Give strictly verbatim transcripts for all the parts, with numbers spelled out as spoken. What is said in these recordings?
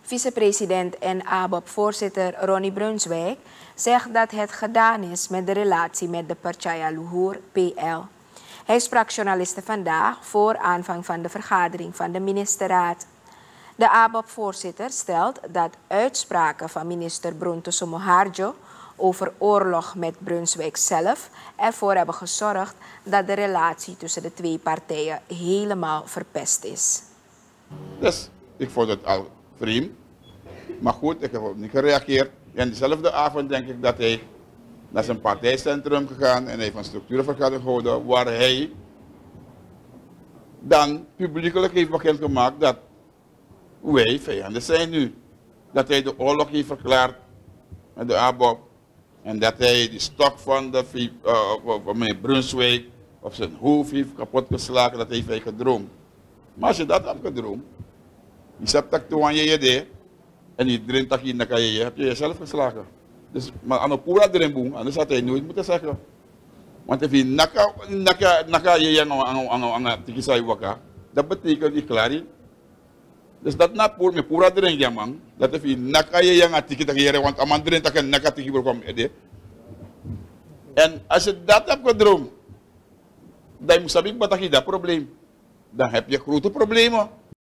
Vicepresident en A B O P-voorzitter Ronnie Brunswijk zegt dat het gedaan is met de relatie met de Percaya Luhur P L. Hij sprak journalisten vandaag voor aanvang van de vergadering van de ministerraad. De A B O P-voorzitter stelt dat uitspraken van minister Brunto Somoharjo over oorlog met Brunswijk zelf ervoor hebben gezorgd dat de relatie tussen de twee partijen helemaal verpest is. Dus ik vond het al vreemd. Maar goed, ik heb ook niet gereageerd. En dezelfde avond denk ik dat hij naar zijn partijcentrum gegaan en hij heeft een structuurvergadering gehouden waar hij dan publiekelijk heeft bekendgemaakt dat wij vijanden zijn nu. Dat hij de oorlog heeft verklaard met de A B O P en dat hij de stok van de uh, meneer Brunswijk op zijn hoofd heeft kapotgeslagen, dat heeft hij gedroomd. Maar als je dat hebt gedroomd, je zegt dat toen je je en je drinkt dat je in je heb je jezelf geslagen. Dus, maar aan een pura drinboom, anders had hij nooit moeten zeggen. Want als je naka naka naka je yang aan aan aan aan tikisai waka, dat betekent die klaar. Dus dat na pur me pura drink ya man, dat als je naka je yang aan tikisai want aman drink dat je naka tikisai kwam ede. En als je dat hebt gedroomd, dan moet je dat je dat probleem, dan heb je grote problemen.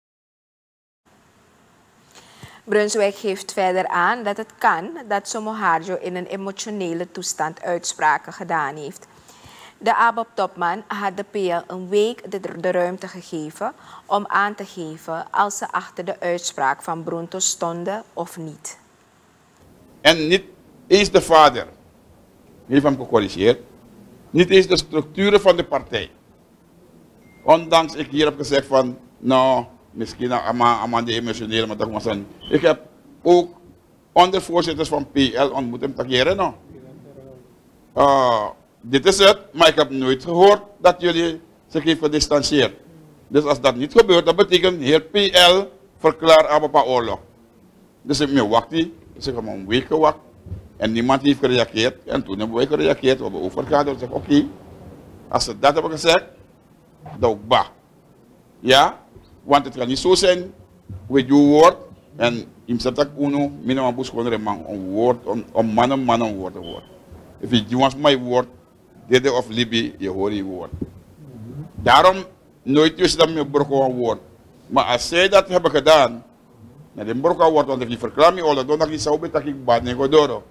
Brunswijk geeft verder aan dat het kan dat Somoharjo in een emotionele toestand uitspraken gedaan heeft. De A B O P-topman had de P L een week de, de ruimte gegeven om aan te geven als ze achter de uitspraak van Brunto stonden of niet. En niet eens de vader heeft hem gecorrigeerd, niet eens de structuren van de partij. Ondanks ik hier heb gezegd van, nou, misschien aan de emotionele, maar dat was een. Ik heb ook ondervoorzitters van P L ontmoet en takeren nou. Uh, dit is het, maar ik heb nooit gehoord dat jullie zich heeft gedistanceerd. Dus als dat niet gebeurt, dat betekent heer P L verklaart Abapa oorlog. Dus ik me wacht, dus ik heb een week gewacht en niemand heeft gereageerd. En toen hebben wij gereageerd, we hebben overgegaan en zeggen oké, okay, als ze dat hebben gezegd, dan bah. Ja? Want het kan niet zo zijn, met je woord, en in zet ik uno, minimum bus gewoon een woord, een man een man een woord een woord. If je wants mijn woord, dit of Libi, je hoort je woord. Daarom nooit tussen dat met brokken een woord. Maar als zij dat hebben gedaan, met een brokken woord, want ik verklaar me al, dan ik zou beter ik bad nego doro.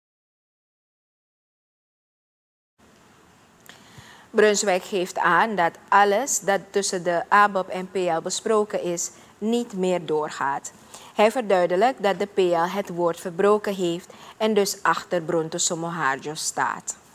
Brunswijk geeft aan dat alles dat tussen de A B O P en P L besproken is, niet meer doorgaat. Hij verduidelijkt dat de P L het woord verbroken heeft en dus achter Brunto Somoharjo staat.